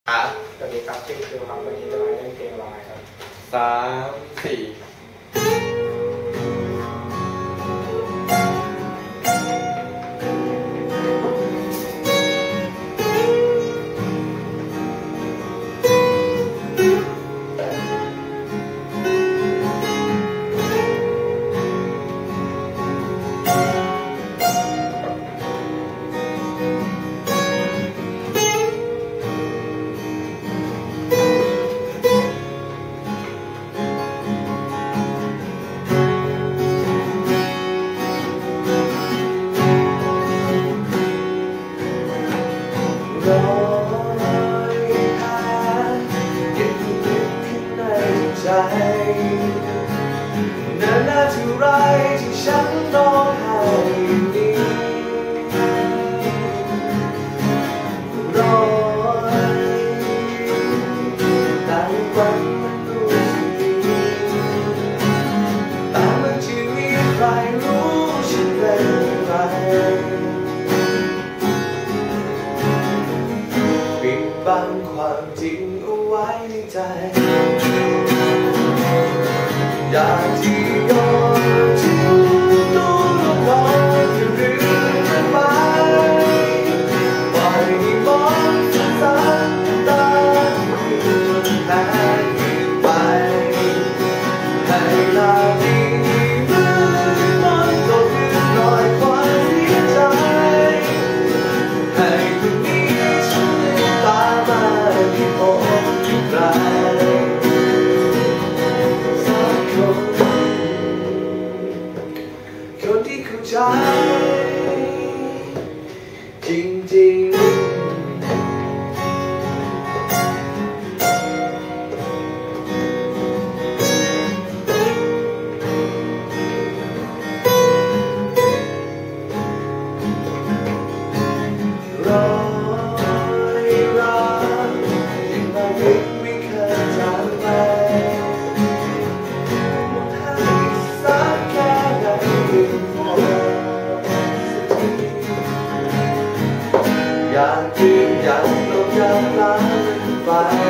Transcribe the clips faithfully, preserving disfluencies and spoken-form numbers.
ครับสวัสดีครับชื่อคิวครับวันนี้จะมาเล่นเพลงอะไรครับสามสี่รอยแผลเก็บลึกข้างในใจนานนาเท่าไรที่ฉันร้องไห้นี้รอยแต่วันมันรู้สึกดีแต่มันจะมีใครรู้ฉันเป็นไรปิดบังความจริงเอาไว้ในใจอยากที่ยอมทิ้งตัวลอยจะลืมมันไปปล่อยให้มองซ้ำตาจนแพ้ไปให้ลาดีมือมันก็คือรอยความเสียใจให้คนนี้ฉันตามาที่พบใครสักคนคนที่เข้าใจจริงๆรอยรักที่มาวิกไม่เคยจางไปให้สักแค่ไหนบอกสักทีอยากยืนยันลงยามลาไป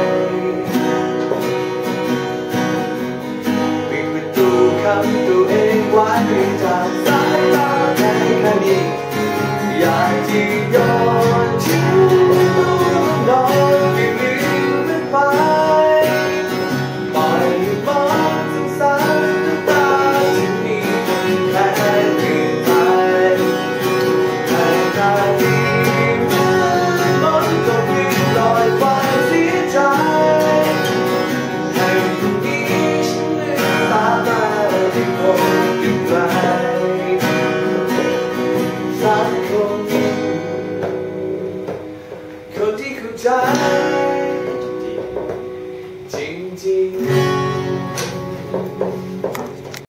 ปิดประตูคำตัวเองไว้จากสายตาแค่แค่นี้อยากที่ยอมทิ้งตัวน้องไม่ลืมมันไปปล่อยให้มองถึงสายตาที่มีแค่เพียงใจให้ตาดีมือมันก็มีรอยความเสียใจให้ตรงนี้ฉันลืมตามาที่พบกันไกลสัก